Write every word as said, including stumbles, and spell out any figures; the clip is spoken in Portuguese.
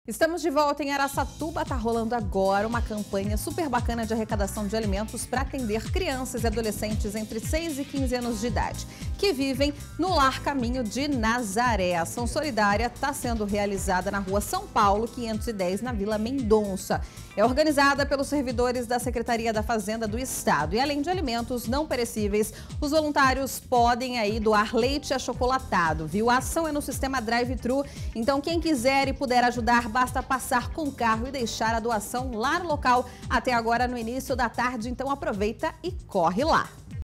Estamos de volta em Araçatuba. Está rolando agora uma campanha super bacana de arrecadação de alimentos para atender crianças e adolescentes entre seis e quinze anos de idade, que vivem no Lar Caminho de Nazaré. A ação solidária está sendo realizada na rua São Paulo, quinhentos e dez, na Vila Mendonça. É organizada pelos servidores da Secretaria da Fazenda do Estado. E além de alimentos não perecíveis, os voluntários podem aí doar leite achocolatado, viu? A ação é no sistema drive-thru, então quem quiser e puder ajudar, basta passar com o carro e deixar a doação lá no local até agora no início da tarde. Então aproveita e corre lá.